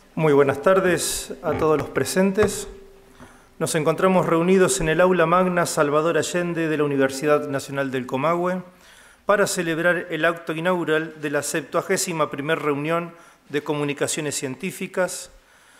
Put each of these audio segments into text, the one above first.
Muy buenas tardes a todos los presentes. Nos encontramos reunidos en el Aula Magna Salvador Allende de la Universidad Nacional del Comahue para celebrar el acto inaugural de la 71ª reunión de Comunicaciones Científicas,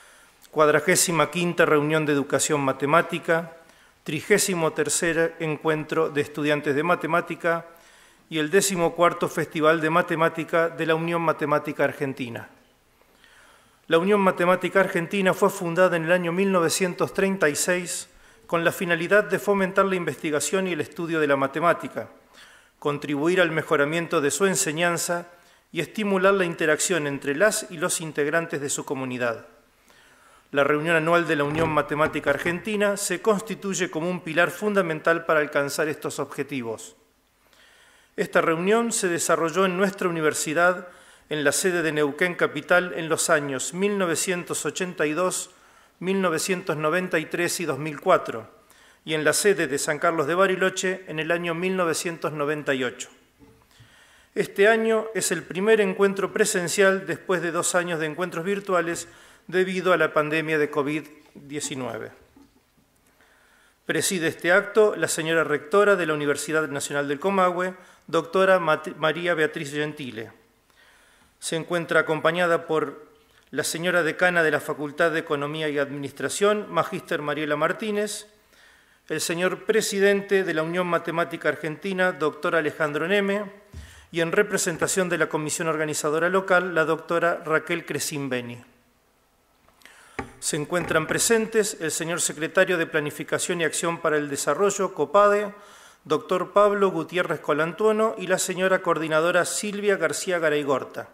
45ª reunión de Educación Matemática, 33º Encuentro de Estudiantes de Matemática y el 14º Festival de Matemática de la Unión Matemática Argentina. La Unión Matemática Argentina fue fundada en el año 1936 con la finalidad de fomentar la investigación y el estudio de la matemática, contribuir al mejoramiento de su enseñanza y estimular la interacción entre las y los integrantes de su comunidad. La reunión anual de la Unión Matemática Argentina se constituye como un pilar fundamental para alcanzar estos objetivos. Esta reunión se desarrolló en nuestra universidad en la sede de Neuquén Capital en los años 1982, 1993 y 2004, y en la sede de San Carlos de Bariloche en el año 1998. Este año es el primer encuentro presencial después de 2 años de encuentros virtuales debido a la pandemia de COVID-19. Preside este acto la señora rectora de la Universidad Nacional del Comahue, doctora María Beatriz Gentile. Se encuentra acompañada por la señora decana de la Facultad de Economía y Administración, Magíster Mariela Martínez, el señor presidente de la Unión Matemática Argentina, doctor Alejandro Neme, y en representación de la comisión organizadora local, la doctora Raquel Crescimbeni. Se encuentran presentes el señor secretario de Planificación y Acción para el Desarrollo, COPADE, doctor Pablo Gutiérrez Colantuono, y la señora coordinadora Silvia García Garaygorta.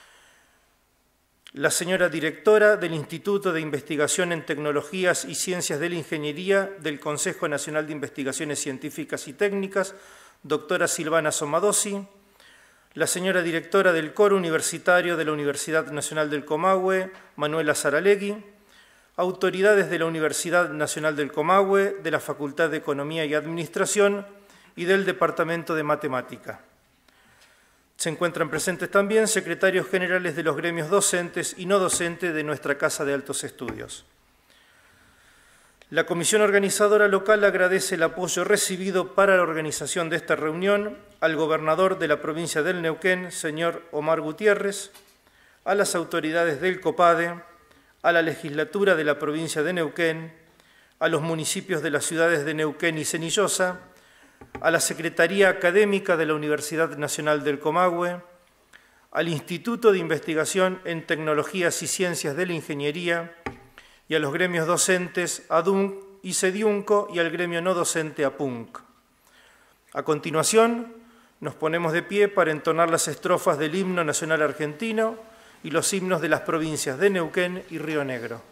La señora directora del Instituto de Investigación en Tecnologías y Ciencias de la Ingeniería del Consejo Nacional de Investigaciones Científicas y Técnicas, doctora Silvana Somadossi, la señora directora del Coro Universitario de la Universidad Nacional del Comahue, Manuela Saralegui, autoridades de la Universidad Nacional del Comahue, de la Facultad de Economía y Administración y del Departamento de Matemática. Se encuentran presentes también secretarios generales de los gremios docentes y no docentes de nuestra Casa de Altos Estudios. La comisión organizadora local agradece el apoyo recibido para la organización de esta reunión al gobernador de la provincia del Neuquén, señor Omar Gutiérrez, a las autoridades del COPADE, a la legislatura de la provincia de Neuquén, a los municipios de las ciudades de Neuquén y Cenillosa, a la Secretaría Académica de la Universidad Nacional del Comahue, al Instituto de Investigación en Tecnologías y Ciencias de la Ingeniería y a los gremios docentes ADUNC y CEDIUNCO y al gremio no docente APUNC. A continuación, nos ponemos de pie para entonar las estrofas del himno nacional argentino y los himnos de las provincias de Neuquén y Río Negro.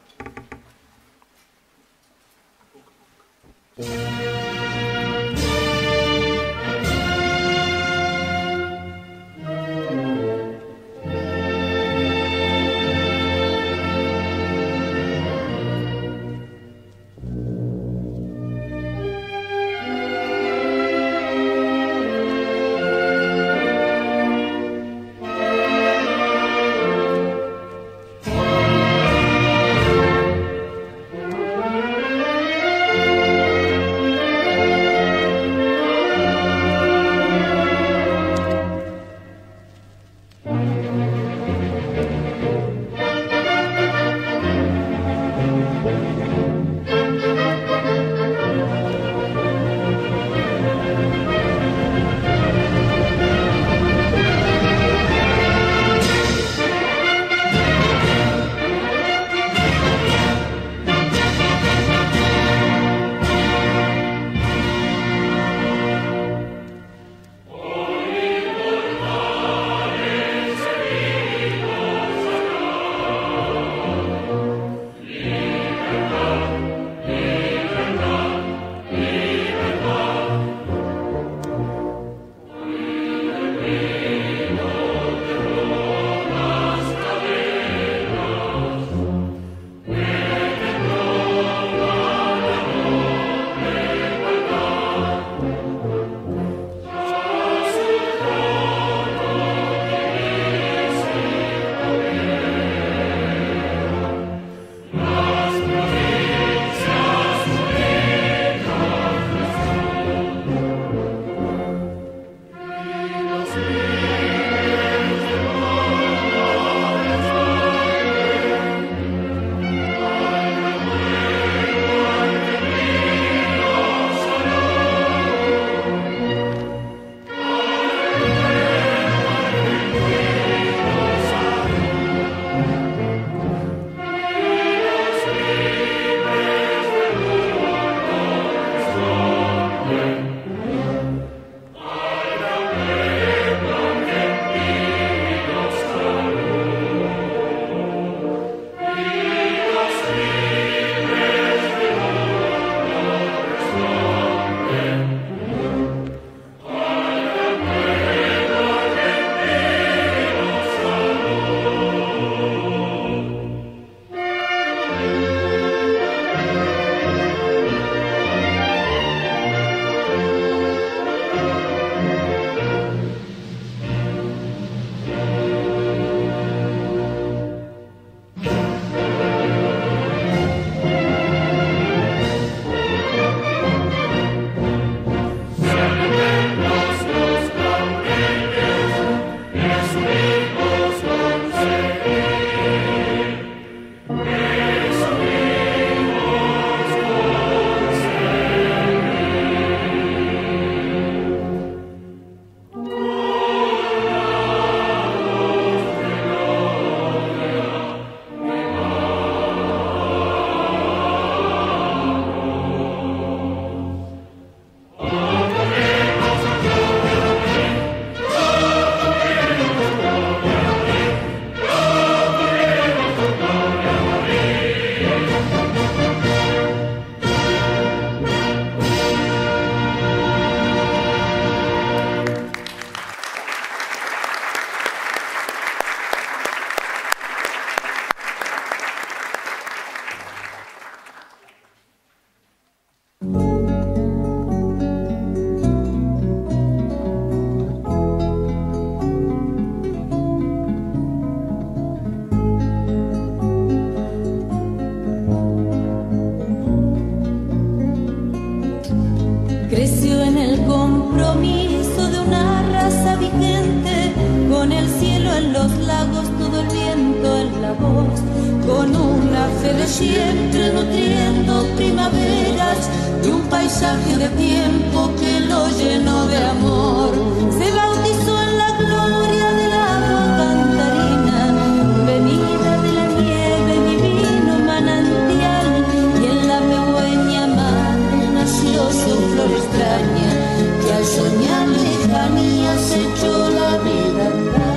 para vos, con una fe de siempre nutriendo primaveras y un paisaje de tiempo que lo llenó de amor. Se bautizó en la gloria del agua cantarina, venida de la nieve, divino manantial, y en la megüeña madre nació su flor extraña, que al soñar lejanía se echó la vida a andar.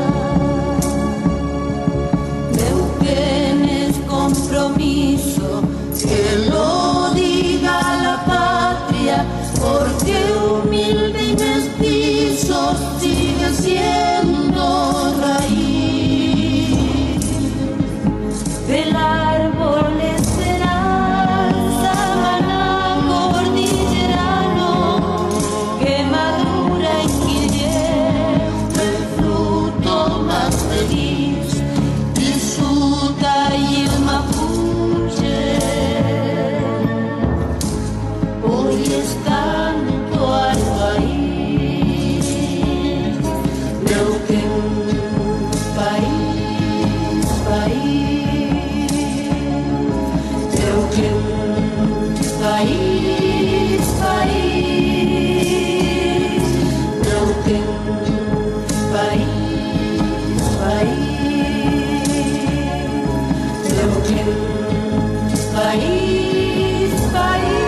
Compromiso, que lo diga la patria, porque humilde y mestizo sigue siendo raíz del árbol esperanza, maná cordillerano, que madura y que lleva el fruto más feliz, disfruta y el mapuche. Hoy es canto al país, Neuquén, país, país, Neuquén, país, país, Neuquén, país, país. País, país.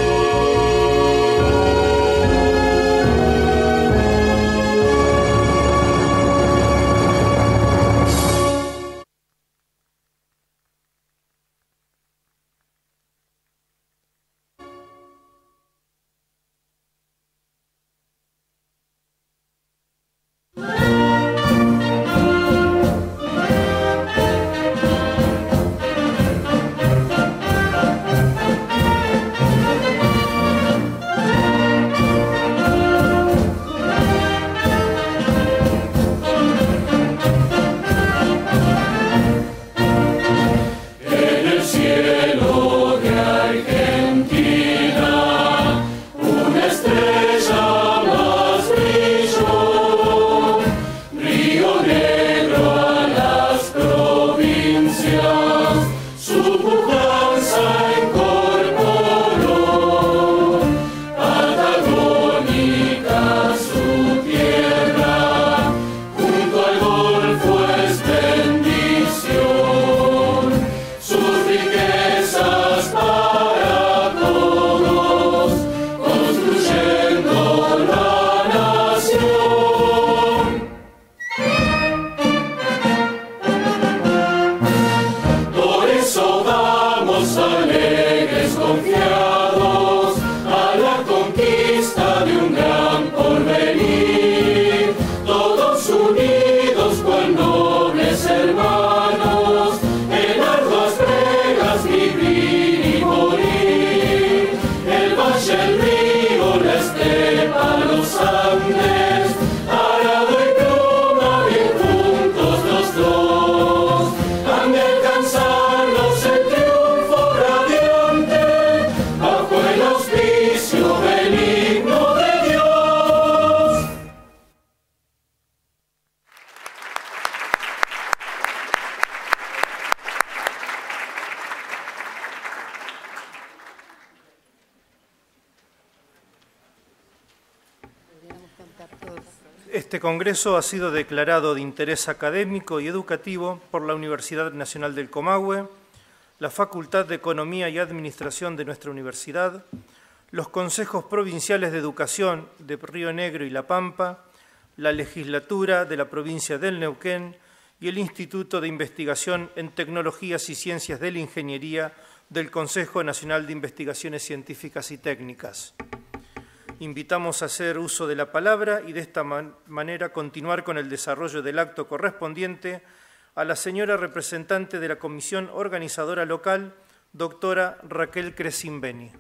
Este congreso ha sido declarado de interés académico y educativo por la Universidad Nacional del Comahue, la Facultad de Economía y Administración de nuestra universidad, los consejos provinciales de educación de Río Negro y La Pampa, la legislatura de la provincia del Neuquén y el Instituto de Investigación en Tecnologías y Ciencias de la Ingeniería del Consejo Nacional de Investigaciones Científicas y Técnicas. Invitamos a hacer uso de la palabra y de esta manera continuar con el desarrollo del acto correspondiente a la señora representante de la Comisión Organizadora Local, doctora Raquel Cresimbeni.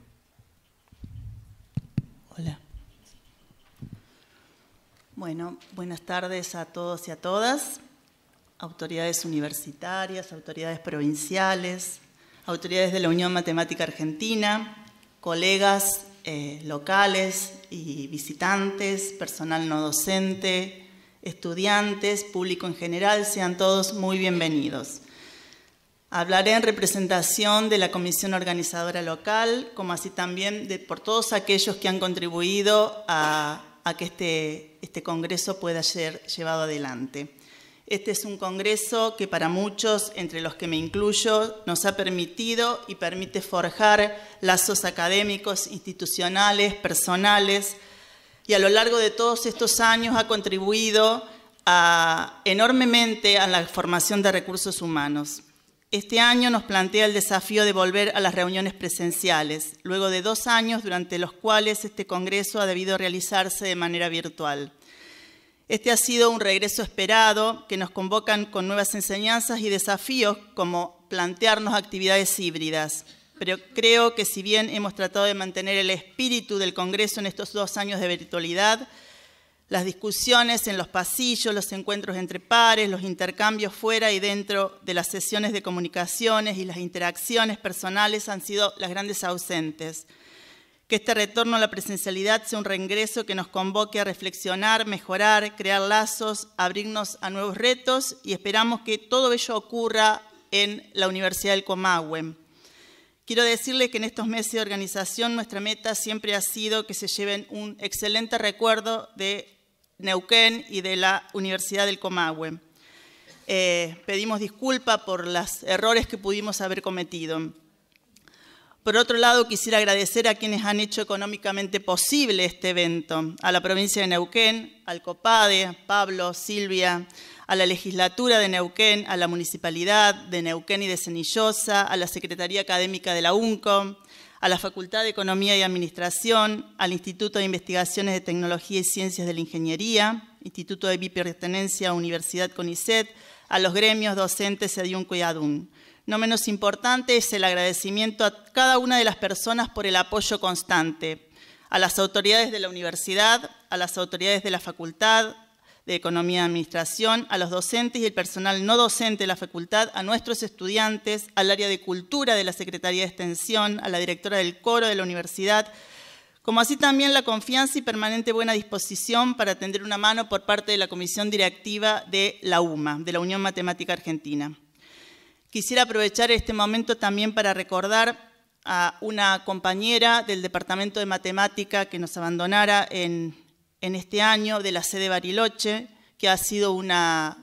Hola. Bueno, buenas tardes a todos y a todas, autoridades universitarias, autoridades provinciales, autoridades de la Unión Matemática Argentina, colegas locales y visitantes, personal no docente, estudiantes, público en general, sean todos muy bienvenidos. Hablaré en representación de la comisión organizadora local, como así también por todos aquellos que han contribuido a que este congreso pueda ser llevado adelante. Este es un congreso que para muchos, entre los que me incluyo, nos ha permitido y permite forjar lazos académicos, institucionales, personales, y a lo largo de todos estos años ha contribuido enormemente a la formación de recursos humanos. Este año nos plantea el desafío de volver a las reuniones presenciales, luego de 2 años durante los cuales este congreso ha debido realizarse de manera virtual. Este ha sido un regreso esperado que nos convocan con nuevas enseñanzas y desafíos como plantearnos actividades híbridas. Pero creo que si bien hemos tratado de mantener el espíritu del congreso en estos 2 años de virtualidad, las discusiones en los pasillos, los encuentros entre pares, los intercambios fuera y dentro de las sesiones de comunicaciones y las interacciones personales han sido las grandes ausentes. Que este retorno a la presencialidad sea un reingreso que nos convoque a reflexionar, mejorar, crear lazos, abrirnos a nuevos retos y esperamos que todo ello ocurra en la Universidad del Comahue. Quiero decirles que en estos meses de organización nuestra meta siempre ha sido que se lleven un excelente recuerdo de Neuquén y de la Universidad del Comahue. Pedimos disculpas por los errores que pudimos haber cometido. Por otro lado, quisiera agradecer a quienes han hecho económicamente posible este evento, a la provincia de Neuquén, al COPADE, a Pablo, Silvia, a la legislatura de Neuquén, a la municipalidad de Neuquén y de Cenillosa, a la Secretaría Académica de la UNCO, a la Facultad de Economía y Administración, al Instituto de Investigaciones de Tecnología y Ciencias de la Ingeniería, Instituto de Bipertenencia, Universidad CONICET, a los gremios docentes EDIUNCO y ADUN. No menos importante es el agradecimiento a cada una de las personas por el apoyo constante, a las autoridades de la universidad, a las autoridades de la Facultad de Economía y Administración, a los docentes y el personal no docente de la facultad, a nuestros estudiantes, al área de cultura de la Secretaría de Extensión, a la directora del coro de la universidad, como así también la confianza y permanente buena disposición para tender una mano por parte de la comisión directiva de la UMA, de la Unión Matemática Argentina. Quisiera aprovechar este momento también para recordar a una compañera del Departamento de Matemática que nos abandonara en este año de la sede Bariloche, que ha sido una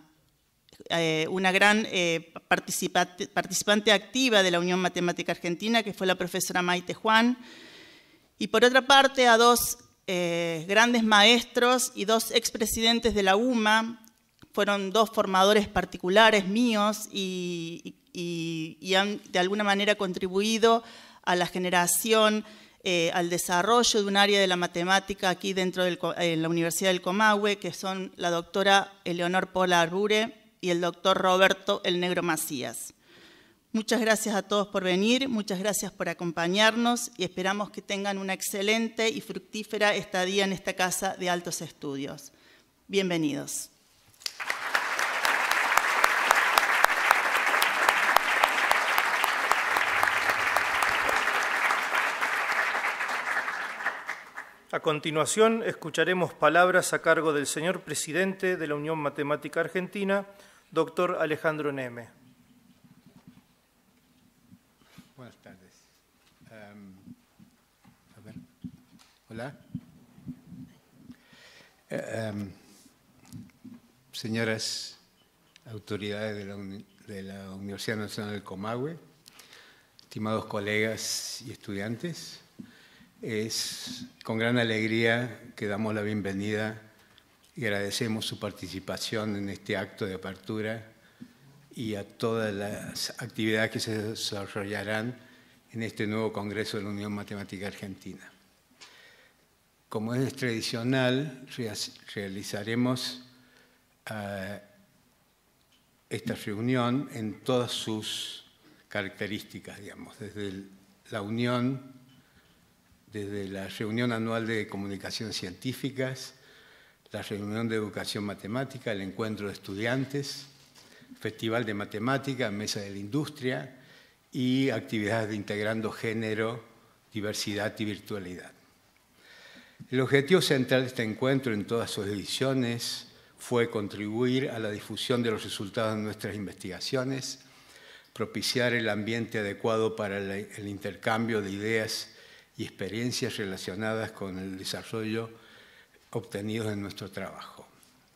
gran participante activa de la Unión Matemática Argentina, que fue la profesora Maite Juan. Y por otra parte, a 2 grandes maestros y 2 expresidentes de la UMA, fueron 2 formadores particulares míos y han de alguna manera contribuido a la generación, al desarrollo de un área de la matemática aquí dentro de la Universidad del Comahue, que son la doctora Eleonor Pola Arbure y el doctor Roberto El Negro Macías. Muchas gracias a todos por venir, muchas gracias por acompañarnos y esperamos que tengan una excelente y fructífera estadía en esta casa de altos estudios. Bienvenidos. A continuación, escucharemos palabras a cargo del señor presidente de la Unión Matemática Argentina, doctor Alejandro Neme. Buenas tardes. Hola. Señoras autoridades de la Universidad Nacional del Comahue, estimados colegas y estudiantes, es con gran alegría que damos la bienvenida y agradecemos su participación en este acto de apertura y a todas las actividades que se desarrollarán en este nuevo Congreso de la Unión Matemática Argentina. Como es tradicional, realizaremos esta reunión en todas sus características, digamos, desde la reunión anual de comunicaciones científicas, la reunión de educación matemática, el encuentro de estudiantes, festival de matemática, mesa de la industria y actividades de integrando género, diversidad y virtualidad. El objetivo central de este encuentro en todas sus ediciones fue contribuir a la difusión de los resultados de nuestras investigaciones propiciar el ambiente adecuado para el intercambio de ideas y experiencias relacionadas con el desarrollo obtenidos en nuestro trabajo.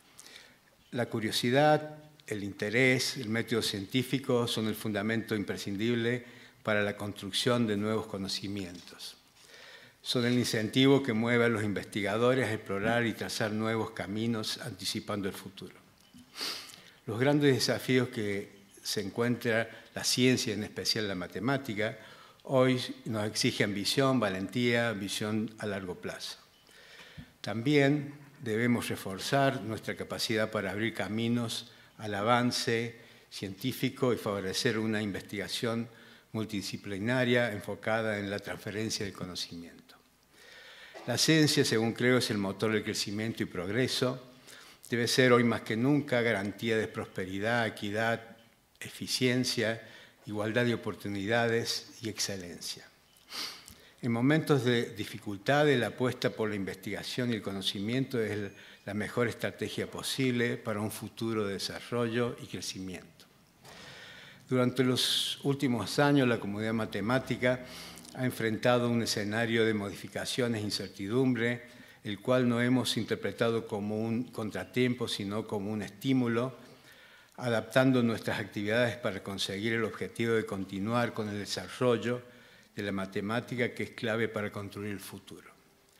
La curiosidad, el interés, el método científico son el fundamento imprescindible para la construcción de nuevos conocimientos. Son el incentivo que mueve a los investigadores a explorar y trazar nuevos caminos anticipando el futuro. Los grandes desafíos que se encuentra la ciencia, en especial la matemática, hoy nos exigen visión, valentía, visión a largo plazo. También debemos reforzar nuestra capacidad para abrir caminos al avance científico y favorecer una investigación multidisciplinaria enfocada en la transferencia del conocimiento. La ciencia, según creo, es el motor del crecimiento y progreso. Debe ser hoy más que nunca garantía de prosperidad, equidad, eficiencia, igualdad de oportunidades y excelencia. En momentos de dificultad, la apuesta por la investigación y el conocimiento es la mejor estrategia posible para un futuro de desarrollo y crecimiento. Durante los últimos años, la comunidad matemática ha enfrentado un escenario de modificaciones e incertidumbre, el cual no hemos interpretado como un contratiempo, sino como un estímulo, adaptando nuestras actividades para conseguir el objetivo de continuar con el desarrollo de la matemática, que es clave para construir el futuro.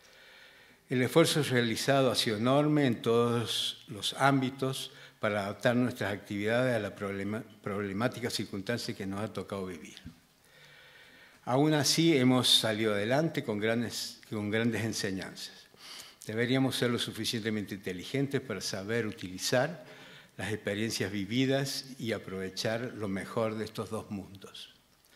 El esfuerzo realizado ha sido enorme en todos los ámbitos para adaptar nuestras actividades a la problemática circunstancia que nos ha tocado vivir. Aún así, hemos salido adelante con grandes enseñanzas. Deberíamos ser lo suficientemente inteligentes para saber utilizar las experiencias vividas y aprovechar lo mejor de estos dos mundos.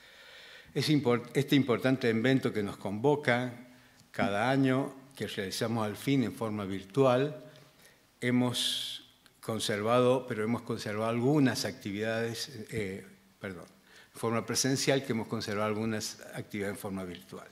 Este importante evento que nos convoca cada año, que realizamos al fin en forma virtual, hemos conservado algunas actividades, en forma presencial, que hemos conservado algunas actividades en forma virtual.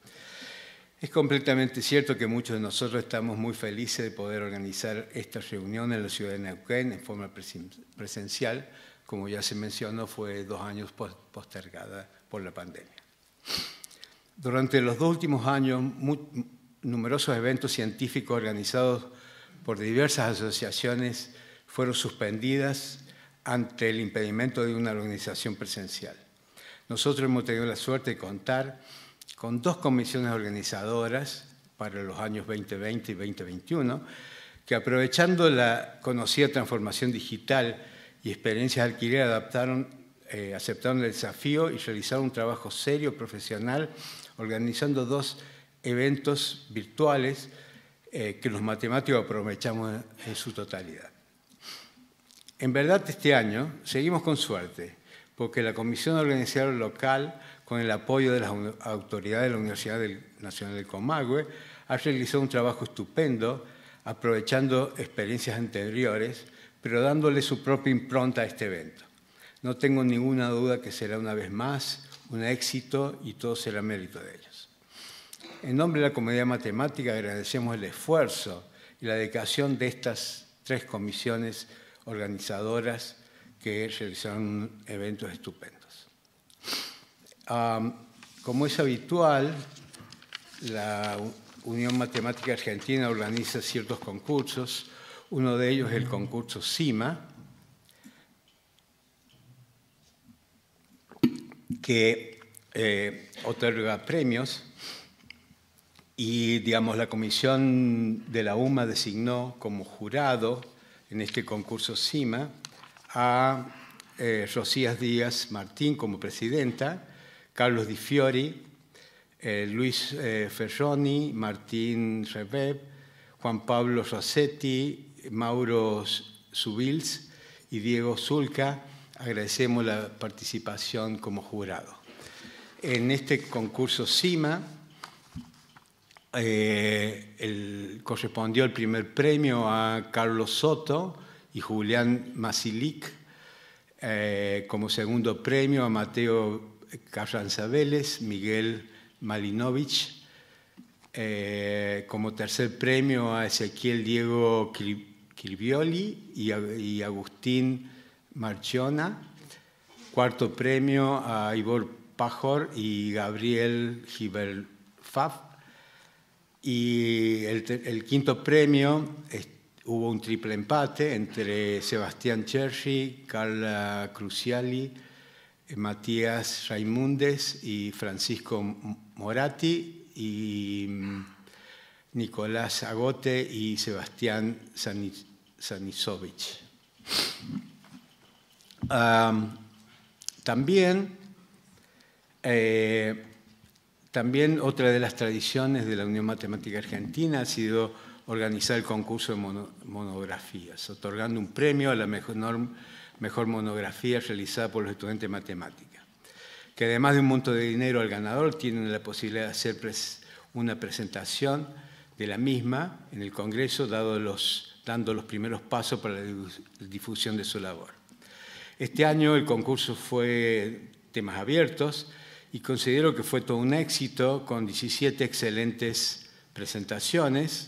Es completamente cierto que muchos de nosotros estamos muy felices de poder organizar esta reunión en la ciudad de Neuquén en forma presencial. Como ya se mencionó, fue 2 años postergada por la pandemia. Durante los 2 últimos años, numerosos eventos científicos organizados por diversas asociaciones fueron suspendidas ante el impedimento de una organización presencial. Nosotros hemos tenido la suerte de contar con 2 comisiones organizadoras para los años 2020 y 2021, que aprovechando la conocida transformación digital y experiencias adquiridas, aceptaron el desafío y realizaron un trabajo serio, profesional, organizando 2 eventos virtuales que los matemáticos aprovechamos en su totalidad. En verdad, este año seguimos con suerte, porque la Comisión Organizadora Local, con el apoyo de las autoridades de la Universidad Nacional del Comahue, ha realizado un trabajo estupendo, aprovechando experiencias anteriores, pero dándole su propia impronta a este evento. No tengo ninguna duda que será una vez más un éxito y todo será mérito de ellos. En nombre de la comunidad matemática agradecemos el esfuerzo y la dedicación de estas 3 comisiones organizadoras que realizaron eventos estupendos. Como es habitual, la Unión Matemática Argentina organiza ciertos concursos. Uno de ellos es el concurso CIMA, que otorga premios y, la Comisión de la UMA designó como jurado en este concurso CIMA a Rocías Díaz Martín como presidenta, Carlos Di Fiori, Luis Ferroni, Martín Rebeb, Juan Pablo Rossetti, Mauro Subils y Diego Zulca. Agradecemos la participación como jurado. En este concurso CIMA correspondió el primer premio a Carlos Soto y Julián Masilic, como segundo premio a Mateo Carranza Vélez, Miguel Malinovich, como tercer premio a Ezequiel Diego Crivioli y Agustín Marchiona, cuarto premio a Ivor Pajor y Gabriel Giberfaf. Y el quinto premio, hubo un triple empate entre Sebastián Cherry, Carla Cruciali, Matías Raimundes y Francisco Moratti, y Nicolás Agote y Sebastián Sanisovich. También otra de las tradiciones de la Unión Matemática Argentina ha sido organizar el concurso de monografías, otorgando un premio a la mejor monografía realizada por los estudiantes de matemática, que además de un monto de dinero al ganador, tienen la posibilidad de hacer una presentación de la misma en el Congreso, dando los primeros pasos para la difusión de su labor. Este año el concurso fue temas abiertos y considero que fue todo un éxito, con 17 excelentes presentaciones.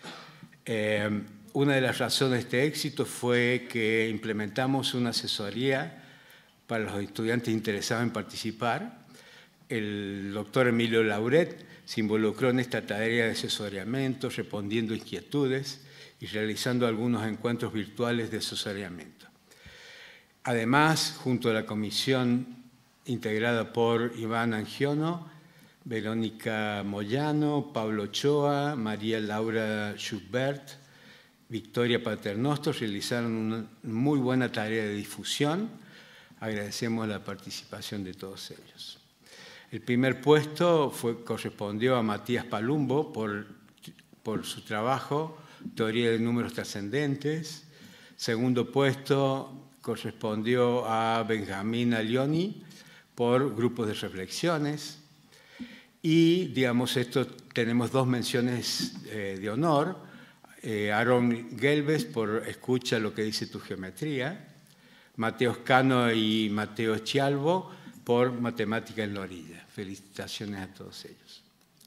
Una de las razones de este éxito fue que implementamos una asesoría para los estudiantes interesados en participar. El doctor Emilio Lauret se involucró en esta tarea de asesoramiento, respondiendo inquietudes y realizando algunos encuentros virtuales de asesoramiento. Además, junto a la comisión integrada por Iván Angiono, Verónica Moyano, Pablo Ochoa, María Laura Schubert, Victoria Paternoster, realizaron una muy buena tarea de difusión. Agradecemos la participación de todos ellos. El primer puesto correspondió a Matías Palumbo por su trabajo, Teoría de Números Trascendentes. Segundo puesto correspondió a Benjamín Alioni por Grupos de Reflexiones. Y, digamos, tenemos dos menciones de honor. Aaron Gelbes por Escucha lo que dice tu geometría. Mateo Cano y Mateo Chialvo por Matemática en la orilla. Felicitaciones a todos ellos.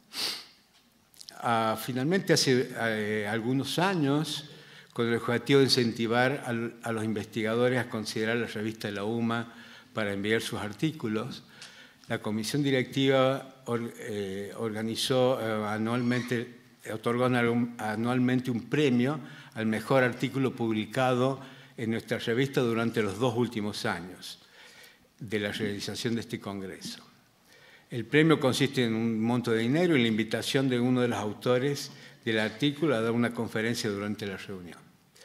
Finalmente, hace algunos años, con el objetivo de incentivar a los investigadores a considerar la revista de la UMA para enviar sus artículos, la comisión directiva otorgó anualmente un premio al mejor artículo publicado en nuestra revista durante los 2 últimos años de la realización de este congreso. El premio consiste en un monto de dinero y la invitación de uno de los autores del artículo a dar una conferencia durante la reunión.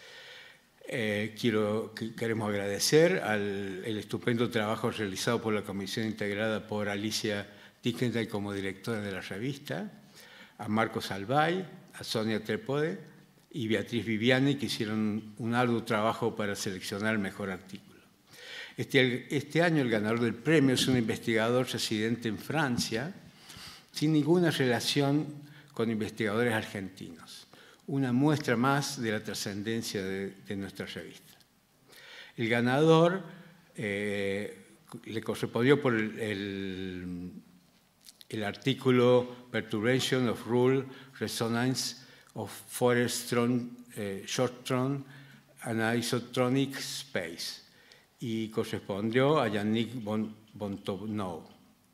Queremos agradecer el estupendo trabajo realizado por la comisión integrada por Alicia Dickenday como directora de la revista, a Marcos Albay, a Sonia Trepode y Beatriz Viviani, que hicieron un arduo trabajo para seleccionar el mejor artículo. Este año el ganador del premio es un investigador residente en Francia, sin ninguna relación con investigadores argentinos. Una muestra más de la trascendencia de nuestra revista. El ganador le correspondió por el artículo Perturbation of Rule Resonance of Shortron and Isotronic Space y correspondió a Yannick Bontovnou.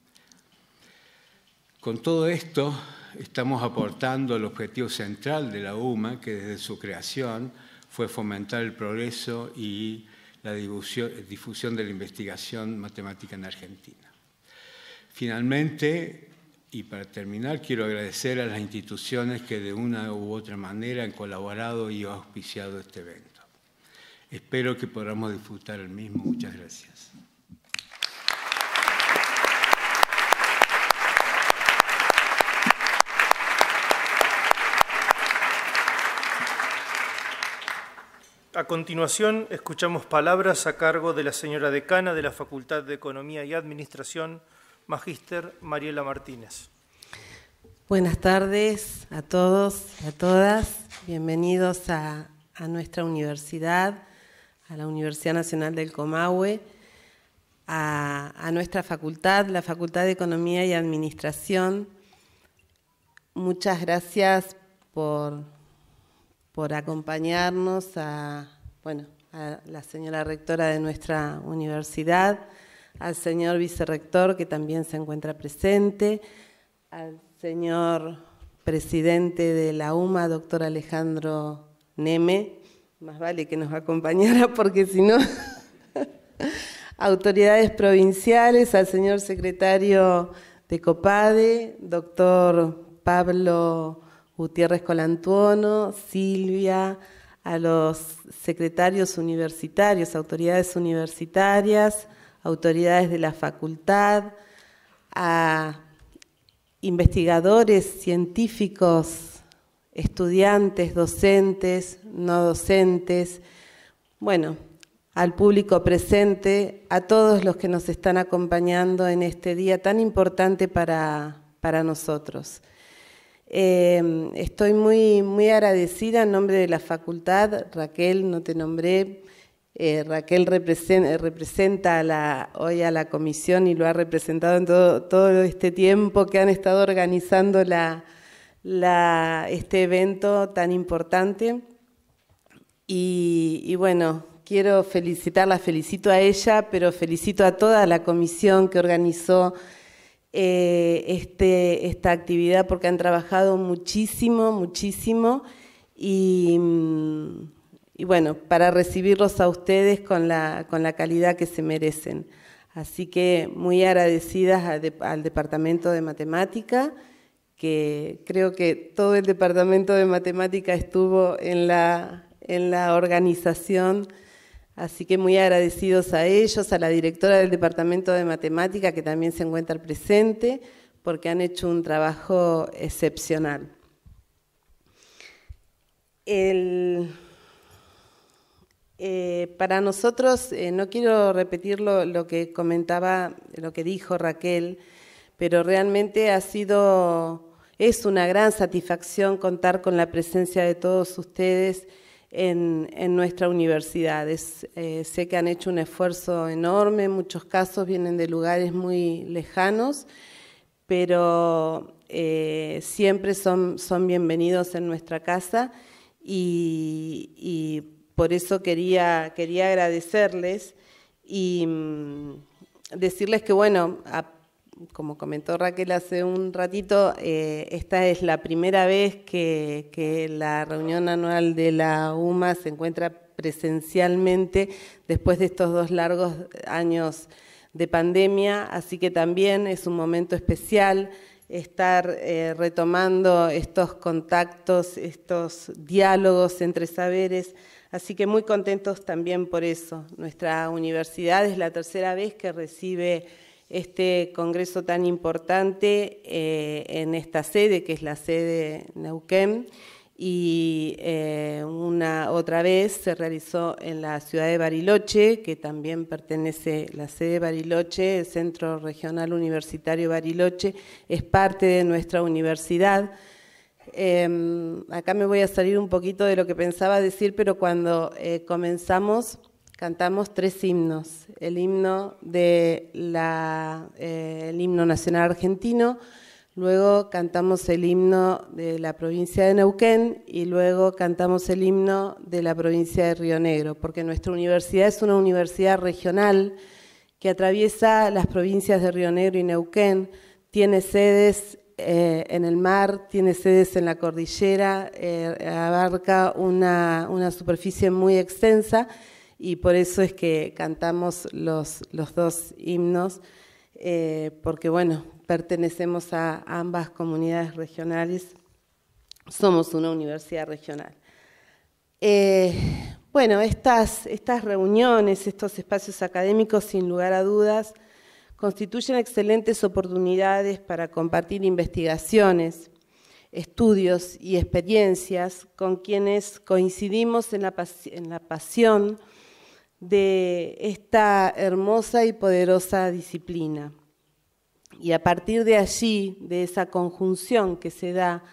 Con todo esto, estamos aportando el objetivo central de la UMA, que desde su creación fue fomentar el progreso y la difusión de la investigación matemática en Argentina. Finalmente, y para terminar, quiero agradecer a las instituciones que de una u otra manera han colaborado y auspiciado este evento. Espero que podamos disfrutar el mismo. Muchas gracias. A continuación, escuchamos palabras a cargo de la señora decana de la Facultad de Economía y Administración, Magíster Mariela Martínez. Buenas tardes a todos y a todas. Bienvenidos a nuestra universidad, a la Universidad Nacional del Comahue, a nuestra facultad, la Facultad de Economía y Administración. Muchas gracias por acompañarnos, a la señora rectora de nuestra universidad, al señor vicerrector, que también se encuentra presente, al señor presidente de la UMA, doctor Alejandro Neme, más vale que nos acompañara porque si no, autoridades provinciales, al señor secretario de COPADE, doctor Pablo Gutiérrez Colantuono, Silvia, a los secretarios universitarios, autoridades universitarias, autoridades de la facultad, a investigadores, científicos, estudiantes, docentes, no docentes, bueno, al público presente, a todos los que nos están acompañando en este día tan importante para nosotros. Estoy muy agradecida en nombre de la facultad. Raquel, no te nombré. Raquel representa hoy a la comisión y lo ha representado en todo este tiempo que han estado organizando este evento tan importante. Y bueno, quiero felicitarla, felicito a ella, pero felicito a toda la comisión que organizó esta actividad, porque han trabajado muchísimo y bueno, para recibirlos a ustedes con la calidad que se merecen. Así que muy agradecidas al Departamento de Matemática, que creo que todo el Departamento de Matemática estuvo en la organización. Así que muy agradecidos a ellos, a la directora del Departamento de Matemática, que también se encuentra presente, porque han hecho un trabajo excepcional. Para nosotros, no quiero repetir lo que comentaba, lo que dijo Raquel, pero realmente es una gran satisfacción contar con la presencia de todos ustedes en nuestra universidad. Sé que han hecho un esfuerzo enorme, en muchos casos vienen de lugares muy lejanos, pero siempre son bienvenidos en nuestra casa y por eso quería agradecerles y decirles que, bueno, como comentó Raquel hace un ratito, esta es la primera vez que la reunión anual de la UMA se encuentra presencialmente después de estos 2 largos años de pandemia, así que también es un momento especial estar retomando estos contactos, estos diálogos entre saberes, así que muy contentos también por eso. Nuestra universidad es la 3ª vez que recibe este congreso tan importante en esta sede, que es la sede Neuquén, y otra vez se realizó en la ciudad de Bariloche, que también pertenece, la sede de Bariloche, el Centro Regional Universitario Bariloche, es parte de nuestra universidad. Acá me voy a salir un poquito de lo que pensaba decir, pero cuando comenzamos cantamos 3 himnos, el himno nacional argentino, luego cantamos el himno de la provincia de Neuquén y luego cantamos el himno de la provincia de Río Negro, porque nuestra universidad es una universidad regional que atraviesa las provincias de Río Negro y Neuquén, tiene sedes en el mar, tiene sedes en la cordillera, abarca una superficie muy extensa, y por eso es que cantamos los 2 himnos, porque bueno, pertenecemos a ambas comunidades regionales, somos una universidad regional. Bueno, estas reuniones, estos espacios académicos, sin lugar a dudas, constituyen excelentes oportunidades para compartir investigaciones, estudios y experiencias con quienes coincidimos en la pasión de esta hermosa y poderosa disciplina. Y a partir de allí, de esa conjunción que se da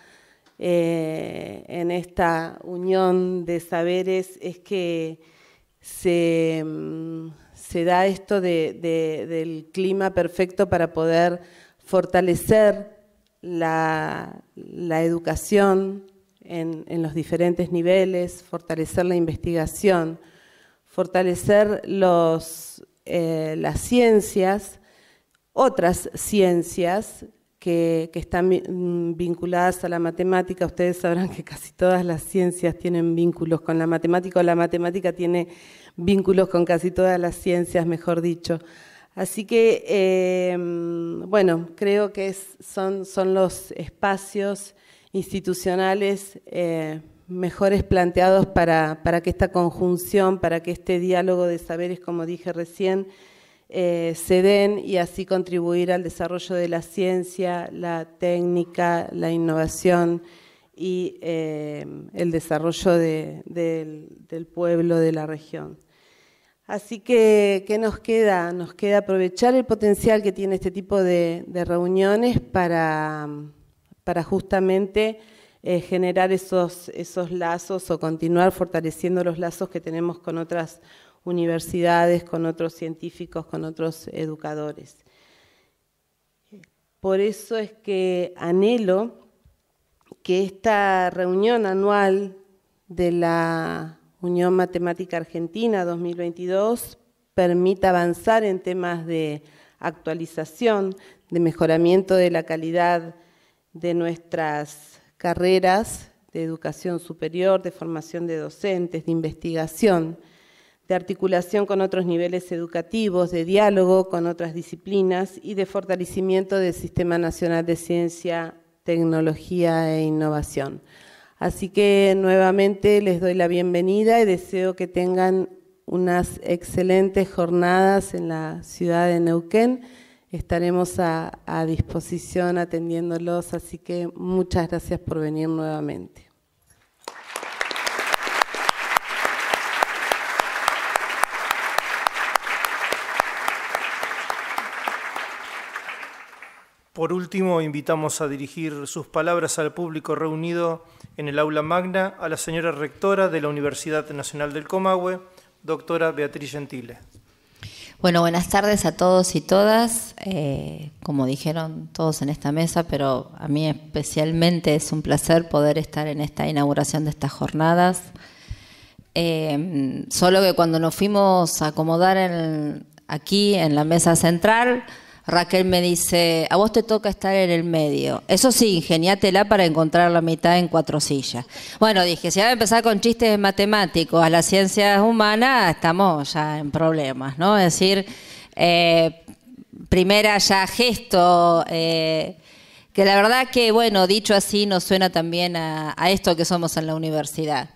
en esta unión de saberes, es que se da esto del clima perfecto para poder fortalecer la educación en los diferentes niveles, fortalecer la investigación, fortalecer los las ciencias, otras ciencias que están vinculadas a la matemática. Ustedes sabrán que casi todas las ciencias tienen vínculos con la matemática, o la matemática tiene vínculos con casi todas las ciencias, mejor dicho. Así que, bueno, creo que son los espacios institucionales mejores planteados para que esta conjunción, para que este diálogo de saberes, como dije recién, se den y así contribuir al desarrollo de la ciencia, la técnica, la innovación y el desarrollo del pueblo, de la región. Así que, ¿qué nos queda? Nos queda aprovechar el potencial que tiene este tipo de reuniones para justamente generar esos lazos o continuar fortaleciendo los lazos que tenemos con otras universidades, con otros científicos, con otros educadores. Por eso es que anhelo que esta reunión anual de la Unión Matemática Argentina 2022 permita avanzar en temas de actualización, de mejoramiento de la calidad de nuestras carreras de educación superior, de formación de docentes, de investigación, de articulación con otros niveles educativos, de diálogo con otras disciplinas y de fortalecimiento del Sistema Nacional de Ciencia, Tecnología e Innovación. Así que nuevamente les doy la bienvenida y deseo que tengan unas excelentes jornadas en la ciudad de Neuquén. Estaremos a disposición atendiéndolos, así que muchas gracias por venir nuevamente. Por último, invitamos a dirigir sus palabras al público reunido en el aula magna a la señora rectora de la Universidad Nacional del Comahue, doctora Beatriz Gentile. Bueno, buenas tardes a todos y todas. Como dijeron todos en esta mesa, pero a mí especialmente es un placer poder estar en esta inauguración de estas jornadas. Solo que cuando nos fuimos a acomodar aquí en la mesa central, Raquel me dice, a vos te toca estar en el medio. Eso sí, ingeniátela para encontrar la mitad en 4 sillas. Bueno, dije, si va a empezar con chistes matemáticos a las ciencias humanas, estamos ya en problemas, ¿no? Es decir, primera ya gesto, que la verdad que, bueno, dicho así, nos suena también a esto que somos en la universidad.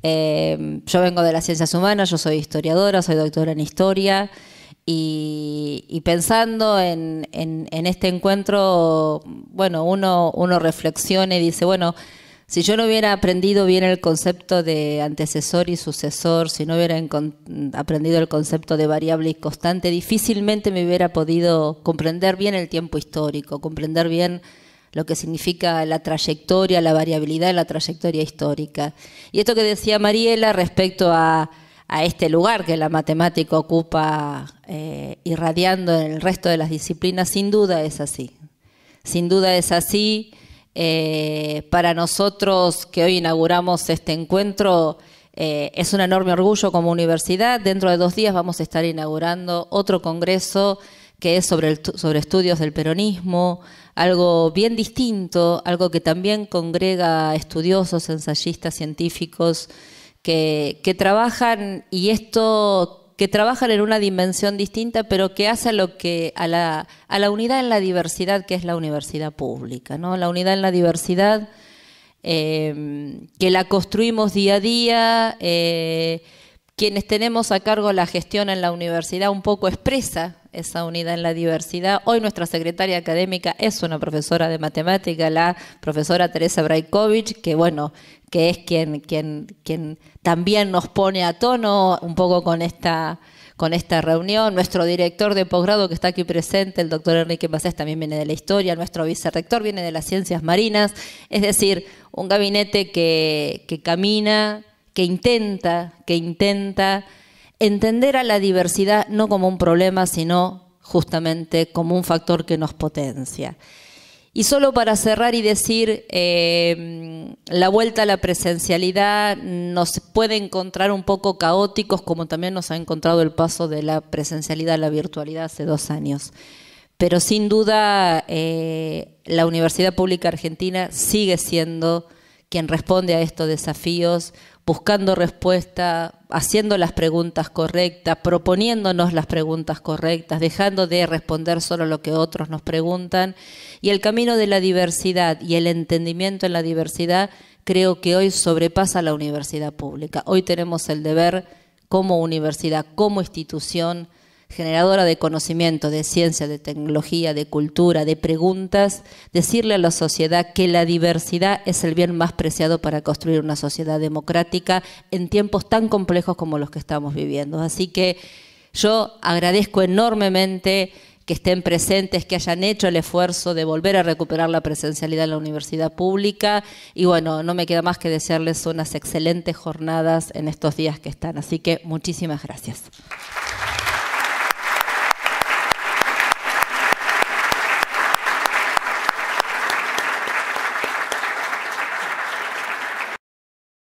Yo vengo de las ciencias humanas, yo soy historiadora, soy doctora en historia. Y pensando en este encuentro, bueno, uno reflexiona y dice, bueno, si yo no hubiera aprendido bien el concepto de antecesor y sucesor, si no hubiera aprendido el concepto de variable y constante, difícilmente me hubiera podido comprender bien el tiempo histórico, comprender bien lo que significa la trayectoria, la variabilidad de la trayectoria histórica. Y esto que decía Mariela respecto a este lugar que la matemática ocupa irradiando en el resto de las disciplinas, sin duda es así. Sin duda es así. Para nosotros que hoy inauguramos este encuentro, es un enorme orgullo como universidad. Dentro de 2 días vamos a estar inaugurando otro congreso que es sobre estudios del peronismo, algo bien distinto, algo que también congrega estudiosos, ensayistas, científicos, que trabajan, y esto que trabajan en una dimensión distinta, pero que hace a la unidad en la diversidad, que es la universidad pública, ¿no? La unidad en la diversidad, que la construimos día a día, quienes tenemos a cargo la gestión en la universidad un poco expresa esa unidad en la diversidad. Hoy nuestra secretaria académica es una profesora de matemática, la profesora Teresa Brajkovic, que bueno, que es quien también nos pone a tono un poco con esta reunión. Nuestro director de posgrado que está aquí presente, el doctor Enrique Macés, también viene de la historia. Nuestro vicerrector viene de las ciencias marinas. Es decir, un gabinete que camina, que intenta entender a la diversidad no como un problema, sino justamente como un factor que nos potencia. Y solo para cerrar y decir, la vuelta a la presencialidad nos puede encontrar un poco caóticos, como también nos ha encontrado el paso de la presencialidad a la virtualidad hace 2 años. Pero sin duda la Universidad Pública Argentina sigue siendo quien responde a estos desafíos, buscando respuesta, haciendo las preguntas correctas, proponiéndonos las preguntas correctas, dejando de responder solo lo que otros nos preguntan. Y el camino de la diversidad y el entendimiento en la diversidad creo que hoy sobrepasa la universidad pública. Hoy tenemos el deber como universidad, como institución, generadora de conocimiento, de ciencia, de tecnología, de cultura, de preguntas, decirle a la sociedad que la diversidad es el bien más preciado para construir una sociedad democrática en tiempos tan complejos como los que estamos viviendo. Así que yo agradezco enormemente que estén presentes, que hayan hecho el esfuerzo de volver a recuperar la presencialidad en la universidad pública y bueno, no me queda más que desearles unas excelentes jornadas en estos días que están. Así que muchísimas gracias.